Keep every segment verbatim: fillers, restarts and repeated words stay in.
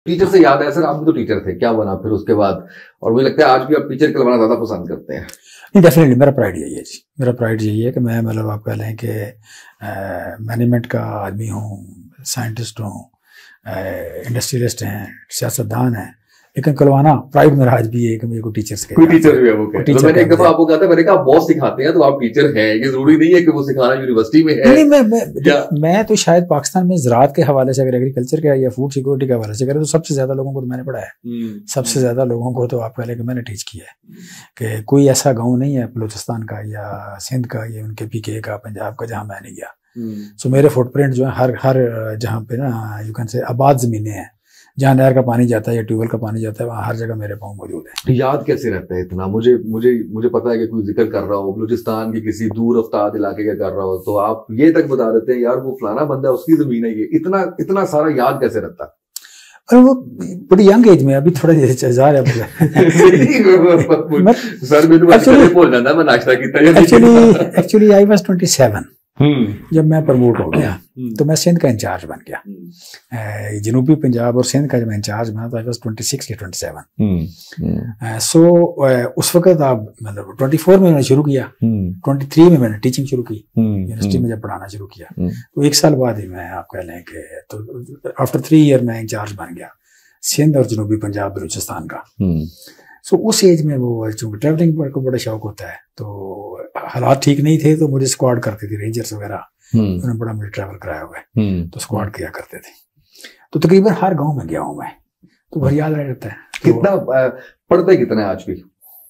Teacher से याद है सर, आप भी तो टीचर थे, क्या बना फिर उसके बाद? और मुझे लगता है आज भी आप टीचर कहलाना ज्यादा पसंद करते हैं। नहीं, डेफिनेटली मेरा प्राइड यही है जी, मेरा प्राइड यही है कि मैं मतलब आप कह लें कि मैनेजमेंट का आदमी हूँ, साइंटिस्ट हूँ, इंडस्ट्रियलिस्ट हैं, सियासतदान हैं, लेकिन कलवाना प्राइड मेरा आज भी है कि मेरे को टीचर्स के कोई टीचर भी है वो कहते हैं। तो मैंने एक दफा आपको कहा था, मैंने कहा बॉस सिखाते हैं तो आप टीचर हैं, ये जरूरी नहीं है कि वो सिखाना यूनिवर्सिटी में है। नहीं, मैं मैं, मैं तो शायद पाकिस्तान में ज़राअत के हवाले से, अगर एग्रीकल्चर के या फूड सिक्योरिटी के हवाले से करें तो सबसे ज्यादा लोगों को तो मैंने पढ़ाया है, सबसे ज्यादा लोगों को तो आप कह लें कि मैंने टीच किया है। कि कोई ऐसा गाँव नहीं है बलूचिस्तान का या सिंध का या उनके पीके का, पंजाब का, जहाँ मैं नहीं गया। सो मेरे फुटप्रिंट जो है हर हर जहाँ पे ना यू कैन से आबाद जमीनें हैं, जहाँ नहर का पानी जाता है या ट्यूबवेल का पानी जाता है, वहाँ हर जगह मेरे पाँव मौजूद है। याद कैसे रहता है इतना? मुझे मुझे मुझे पता है कि कोई जिक्र कर रहा हो बलूचिस्तान के किसी दूर अफ्ताद इलाके का कर रहा हो तो आप ये तक बता देते हैं यार वो फलाना बंदा है, उसकी जमीन है ये। इतना इतना सारा याद कैसे रहता है? और वो बड़ी यंग एज में, अभी थोड़ा हजार है सर मैंने बोल जाता मैं नाश्ता किया। Actually actually I was twenty seven जब मैं प्रमोट हो गया तो मैं सिंध का इंचार्ज बन गया। जनूबी पंजाब और सिंध का जब मैं इंचार्ज बना तो आई वाज ट्वेंटी सिक्स या ट्वेंटी सेवन। सो उस वक्त आप मतलब ट्वेंटी फोर में मैंने शुरू किया, ट्वेंटी थ्री में मैंने टीचिंग शुरू की, यूनिवर्सिटी में जब पढ़ाना शुरू किया तो एक साल बाद ही मैं आप कह लें कि तो आफ्टर थ्री ईयर मैं इंचार्ज बन गया सिंध और जनूबी पंजाब बलूचिस्तान का। सो so, उस एज में वो चूंकि ट्रैवलिंग को बड़ा शौक होता है तो हालात ठीक नहीं थे तो मुझे स्क्वाड करती थी, रेंजर्स वगैरह उन्होंने बड़ा मुझे ट्रैवल कराया हुआ है तो स्क्वाड किया करते थे। तो तकरीबन हर गांव में गया हूं मैं, तो भर याद रह जाता है। कितना पढ़ते कितना है आज भी?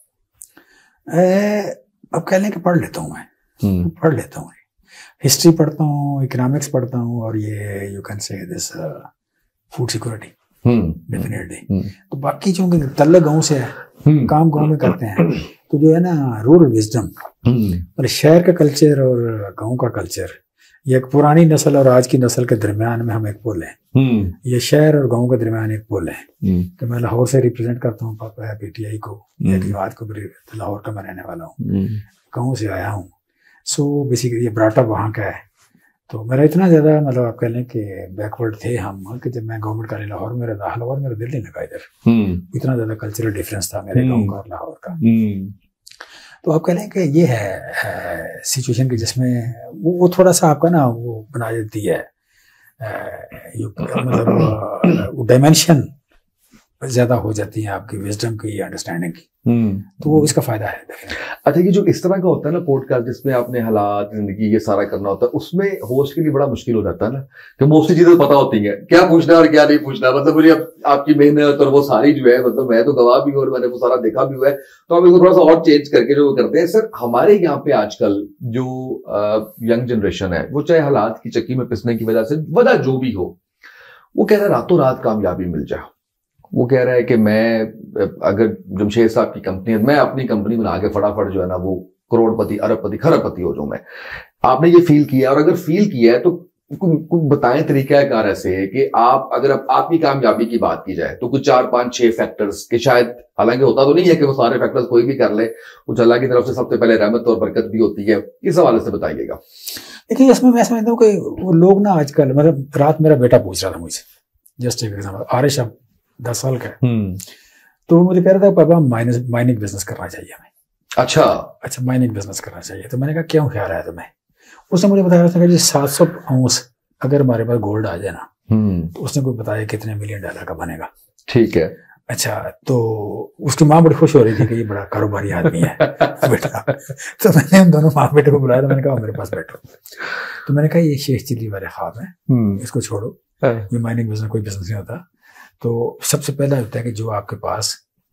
अब कह लें कि पढ़ लेता हूँ मैं, पढ़ लेता हूँ, हिस्ट्री पढ़ता हूँ, इकोनॉमिक्स पढ़ता हूँ और ये you can say this food security definitely. तो बाकी चूंकि तल्ले गांव से है, काम गांव में करते हैं तो जो है ना रूरल विजडम और शहर का कल्चर और गांव का कल्चर, ये एक पुरानी नस्ल और आज की नस्ल के दरमियान में हम एक पुल हैं, ये शहर और गांव के दरमियान एक पुल है। तो मैं लाहौर से रिप्रेजेंट करता हूँ पापा पीटीआई को, बात को, लाहौर का मैं रहने वाला हूँ, गाँव से आया हूँ। सो बेसिकली ये ब्राटा वहाँ का है। तो मेरा इतना ज्यादा मतलब आप कह लें कि बैकवर्ड थे हम कि जब मैं गवर्नमेंट कॉलेज लाहौर में रहता, लाहौर मेरा दिल नहीं लगा इधर, इतना ज्यादा कल्चरल डिफरेंस था मेरे गांव का और लाहौर का। तो आप कह लें कि ये है सिचुएशन की जिसमें वो, वो थोड़ा सा आपका ना वो बना देती है, मतलब वो डायमेंशन ज्यादा हो जाती है आपकी विजडम की, अंडरस्टैंडिंग की, तो वो इसका फायदा है। अच्छा, ये जो इस तरह का होता है ना पॉडकास्ट जिसमें आपने हालात जिंदगी ये सारा करना होता है, उसमें होस्ट के लिए बड़ा मुश्किल हो जाता है ना कि मोस्टली चीजें पता होती हैं, क्या पूछना और क्या नहीं पूछना। मतलब मुझे आपकी मेहनत और वो सारी जो है, मतलब मैं तो गवाह भी हूँ और मैंने वो सारा देखा भी हुआ है, तो आप इसको थोड़ा सा और चेंज करके जो करते हैं। सर हमारे यहाँ पे आजकल जो यंग जनरेशन है वो चाहे हालात की चक्की में पिसने की वजह से, वजह जो भी हो, वो कह रहा है रातों रात कामयाबी मिल जाए। वो कह रहा है कि मैं अगर जमशेद साहब की कंपनी है, मैं अपनी कंपनी बना के फटाफट जो है ना वो करोड़पति, अरबपति, खरबपति हो जाऊं मैं। आपने ये फील किया, और अगर फील किया है तो कुछ बताएं तरीका कार ऐसे है कि आप अगर आप, आपकी कामयाबी की बात की जाए तो कुछ चार पांच छह फैक्टर्स के, शायद हालांकि होता तो नहीं है कि वो सारे फैक्टर्स कोई भी कर ले, कुछ अल्लाह की तरफ से सबसे पहले रहमत और बरकत भी होती है, इस हवाले से बताइएगा। देखिए इसमें मैं समझता हूँ कि वो लोग ना आजकल, मतलब रात मेरा बेटा पूछ रहा था मुझसे, जस्ट एक एग्जाम्पल, आरिश अब दस साल का है, तो वो मुझे कह रहा था पापा माइनिंग माइनिंग बिजनेस करना चाहिए हमें। अच्छा अच्छा माइनिंग बिजनेस करना चाहिए। तो मैंने कहा क्यों ख्याल है तुम्हें? उसने मुझे बताया था कि सात सौ आउंस अगर हमारे पास गोल्ड आ जाए ना, तो उसने कोई बताया कितने मिलियन डॉलर का बनेगा। ठीक है। अच्छा, तो उसकी माँ बड़ी खुश हो रही थी कि ये बड़ा कारोबारी आदमी है बेटा। तो मैंने हम दोनों माँ बेटे को बुलाया, तो मैंने कहा मेरे पास बैठो। तो मैंने कहा ये शेख चिल्ली वाले ख्वाब है, इसको छोड़ो, ये माइनिंग बिजनेस कोई बिजनेस नहीं होता। तो सबसे पहला होता है कि जो आपके पास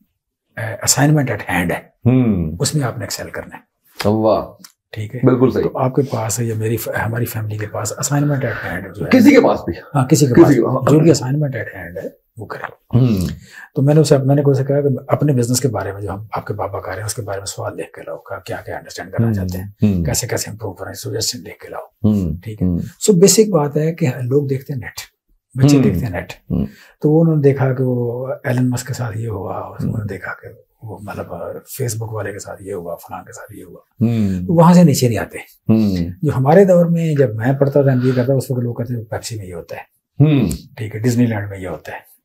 असाइनमेंट एट हैंड है उसमें आपने एक्सेल करना है। वाह, ठीक है, बिल्कुल सही। तो आपके पास या मेरी हमारी फैमिली के पास असाइनमेंट एट हैंड जो है, किसी के पास भी, हाँ किसी के किसी पास हाँ, जो भी असाइनमेंट एट हैंड है वो करें। तो मैंने उसे मैंने उसे कहा कि अपने बिजनेस के बारे में जो हम आपके पापा कर रहे हैं उसके बारे में सवाल लिख के लाओ, क्या क्या अंडरस्टैंड करना चाहते हैं, कैसे कैसे इम्प्रूव करें, सजेशन लिख के लाओ। ठीक है, सो बेसिक बात है कि लोग देखते हैं नेट, बच्चे देखते हैं नेट। तो वो उन्होंने देखा कि वो एलन मस्क के साथ ये हुआ, उन्होंने देखा कि वो मतलब फेसबुक वाले के साथ ये हुआ, फलां के साथ ये हुआ, तो वहां से नीचे नहीं आते। जो हमारे दौर में जब मैं पढ़ता था, एमबीए करता, उस वक्त लोग कहते हैं पेप्सी में ये होता है, ठीक है, डिज्नीलैंड में ये होता है,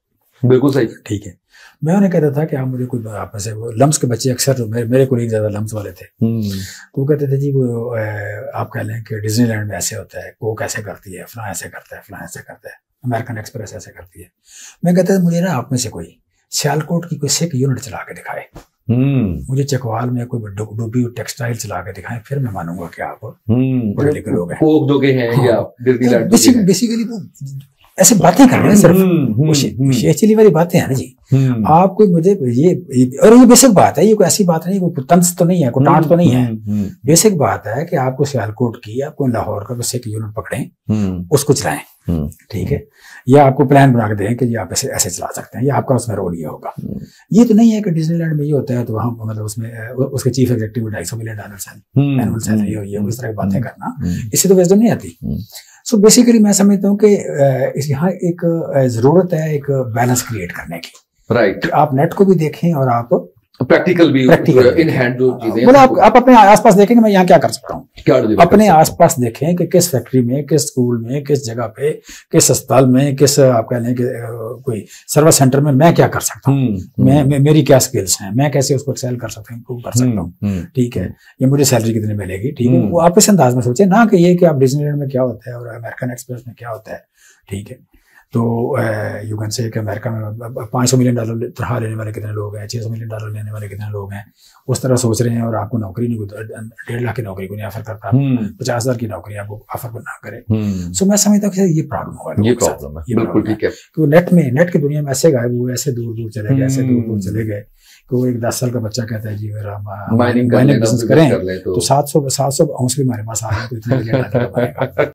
बिल्कुल सही, ठीक है। मैं उन्हें कहता था कि आप मुझे कोई आप में से वो लम्स के बच्चे अक्सर मेरे, मेरे कोलीग ज्यादा लम्स वाले थे, तो वो कहते थे जी वो आप कह लें कि डिज्नीलैंड में ऐसे होता है, कोक ऐसे करती है, फलां ऐसे करता है, फलां ऐसे करता है, अमेरिकन एक्सप्रेस ऐसे करती है। मैं कहता था मुझे ना आप में से कोई सियालकोट की कोई सिक यूनिट चला के दिखाए, मुझे चकवाल में कोई डूबी टेक्सटाइल चला के दिखाएं, फिर मैं मानूंगा कि आप बड़े लिखे लोग हैं, कोक जो के हैं या डिज्नीलैंड। बेसिकली वो ऐसे बातें कर रहे हैं सिर्फ, शेचली वाली बातें हैं ना जी। आप कोई मुझे ये, और ये बेसिक बात है, ये कोई ऐसी बात नहीं, कोई तंज तो नहीं है, कोई टांट तो नहीं है, बेसिक बात है कि आपको सियालकोट की, आपको लाहौर का सिक यूनिट पकड़ें, उसको चलाएं, ठीक है, या आपको प्लान बना के दें कि ये आप ऐसे ऐसे चला सकते हैं, या आपका उसमें रोल ये होगा। ये तो नहीं है कि डिज्नीलैंड में ये होता है तो हम मतलब उसमें उसके चीफ एग्जीक्यूटिव ढाई सौ मिलियन डॉलर एनुअल सैलरी हो, ये उस तरह की बातें करना, इससे तो विज़डम नहीं आती। सो बेसिकली मैं समझता हूँ कि यहाँ एक जरूरत है एक बैलेंस क्रिएट करने की, राइट। आप नेट को भी देखें और आप प्रैक्टिकल भी, प्रैक्टिकल इन हैंड जो चीजें, मतलब आप, आप अपने आसपास देखेंगे मैं यहाँ क्या कर सकता हूँ, क्या अपने आसपास देखें कि किस फैक्ट्री में, किस स्कूल में, किस जगह पे, किस अस्पताल में, किस आप कह लें कि कोई सर्विस सेंटर में मैं क्या कर सकता हूँ, मैं, मैं मेरी क्या स्किल्स हैं, मैं कैसे उसको एक्सेल कर सकता हूँ, इम्प्रूव कर सकता हूँ, ठीक है, ये मुझे सैलरी कितनी मिलेगी, ठीक है। वो आप इस अंदाज में सोचे ना कि ये कि आप डिज्नीलैंड में क्या होता है और अमेरिकन एक्सप्रेस में क्या होता है, ठीक है। तो यू कैन से कि अमेरिका में पाँच सौ मिलियन डॉलर तनख्वाह लेने वाले कितने लोग हैं, छह सौ मिलियन डॉलर लेने वाले कितने लोग हैं, उस तरह सोच रहे हैं, और आपको नौकरी नहीं, डेढ़ लाख की नौकरी को नहीं ऑफर करता, पचास हजार की नौकरी आपको ऑफर ना करे। सो मैं समझता हूँ कि ये प्रॉब्लम हुआ, ये प्रॉब्लम है, बिल्कुल ठीक है। तो नेट में, नेट की दुनिया में ऐसे गायब हुए, ऐसे दूर दूर चले गए, ऐसे दूर दूर चले गए कि वो एक दस साल का बच्चा कहता है जी अगर हम माइनिंग बिजनेस करें तो सात सौ सात सौ आउंस भी हमारे पास आ रहे हैं, तो इतने